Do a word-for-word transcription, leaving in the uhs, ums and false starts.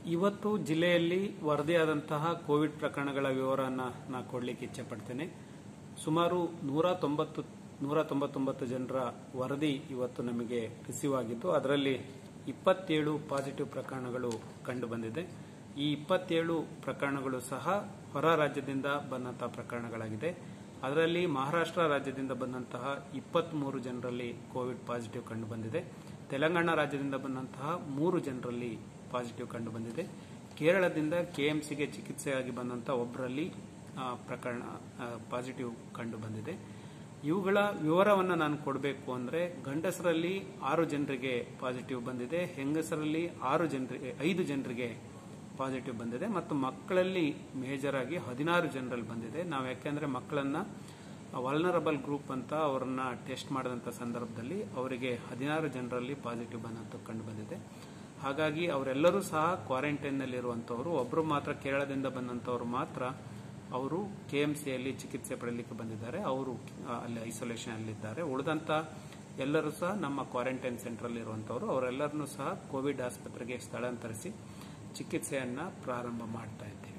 ಇವತ್ತು ಜಿಲ್ಲೆಯಲ್ಲಿ ವರದಿಯಾದಂತಹ ಕೋವಿಡ್ ಪ್ರಕರಣಗಳ ವಿವರವನ್ನು ನಾನು ಕೊಡಲಿಕ್ಕೆ ಇಚ್ಛೆ ಪಡ್ತೇನೆ. ಸುಮಾರು ನೂರ ತೊಂಬತ್ತು ನೂರ ತೊಂಬತ್ತೊಂಬತ್ತು ಜನರ ವರದಿ ಇವತ್ತು ನಮಗೆ ರಿಸೀವ್ ಆಗಿದ್ದು, ಅದರಲ್ಲಿ ಇಪ್ಪತ್ತೇಳು ಪಾಸಿಟಿವ್ ಪ್ರಕರಣಗಳು ಕಂಡು ಬಂದಿದೆ. ಈ ಇಪ್ಪತ್ತೇಳು ಪ್ರಕರಣಗಳು ಸಹ ಹೊರ ರಾಜ್ಯದಿಂದ ಬಂದಂತಹ ಪ್ರಕರಣಗಳಾಗಿದೆ. ಅದರಲ್ಲಿ ಮಹಾರಾಷ್ಟ್ರ ರಾಜ್ಯದಿಂದ ಬಂದಂತಹ ಇಪ್ಪತ್ಮೂರು ಜನರಲ್ಲಿ ಕೋವಿಡ್ ಪಾಸಿಟಿವ್ ಕಂಡು ಬಂದಿದೆ. ತೆಲಂಗಾಣ ರಾಜ್ಯದಿಂದ ಬಂದಂತಹ ಮೂರು ಜನರಲ್ಲಿ ಪಾಸಿಟಿವ್ ಕಂಡು ಬಂದಿದೆ. ಕೇರಳದಿಂದ ಕೆಎಂಸಿಗೆ ಚಿಕಿತ್ಸೆಯಾಗಿ ಬಂದಂತಹ ಒಬ್ಬರಲ್ಲಿ ಪ್ರಕರಣ ಪಾಸಿಟಿವ್ ಕಂಡು ಬಂದಿದೆ. ಇವುಗಳ ವಿವರವನ್ನು ನಾನು ಕೊಡಬೇಕು ಅಂದರೆ, ಗಂಡಸರಲ್ಲಿ ಆರು ಜನರಿಗೆ ಪಾಸಿಟಿವ್ ಬಂದಿದೆ, ಹೆಂಗಸರಲ್ಲಿ ಆರು ಜನರಿಗೆ ಐದು ಜನರಿಗೆ ಪಾಸಿಟಿವ್ ಬಂದಿದೆ ಮತ್ತು ಮಕ್ಕಳಲ್ಲಿ ಮೇಜರ್ ಆಗಿ ಹದಿನಾರು ಜನರಲ್ಲಿ ಬಂದಿದೆ. ನಾವು ಯಾಕೆಂದ್ರೆ ಮಕ್ಕಳನ್ನ ವಲ್ನರಬಲ್ ಗ್ರೂಪ್ ಅಂತ ಅವರನ್ನ ಟೆಸ್ಟ್ ಮಾಡಿದಂಥ ಸಂದರ್ಭದಲ್ಲಿ ಅವರಿಗೆ ಹದಿನಾರು ಜನರಲ್ಲಿ ಪಾಸಿಟಿವ್ ಬಂದಂತ ಕಂಡು ಬಂದಿದೆ. ಹಾಗಾಗಿ ಅವರೆಲ್ಲರೂ ಸಹ ಕ್ವಾರಂಟೈನ್ನಲ್ಲಿ ಇರುವಂತವರು. ಒಬ್ಬರು ಮಾತ್ರ ಕೇರಳದಿಂದ ಬಂದಂತವರು ಮಾತ್ರ ಅವರು ಕೆಎಂಸಿಯಲ್ಲಿ ಚಿಕಿತ್ಸೆ ಪಡೆಯಲಿಕ್ಕೆ ಬಂದಿದ್ದಾರೆ, ಅವರು ಅಲ್ಲಿ ಐಸೋಲೇಷನ್ ಅಲ್ಲಿದ್ದಾರೆ. ಉಳಿದಂತ ಎಲ್ಲರೂ ಸಹ ನಮ್ಮ ಕ್ವಾರಂಟೈನ್ ಸೆಂಟರ್ ಅಲ್ಲಿ ಇರುವಂತವರು. ಅವರೆಲ್ಲರನ್ನೂ ಸಹ ಕೋವಿಡ್ ಆಸ್ಪತ್ರೆಗೆ ಸ್ಥಳಾಂತರಿಸಿ ಚಿಕಿತ್ಸೆಯನ್ನ ಪ್ರಾರಂಭ ಮಾಡ್ತಾ ಇದ್ದೇವೆ.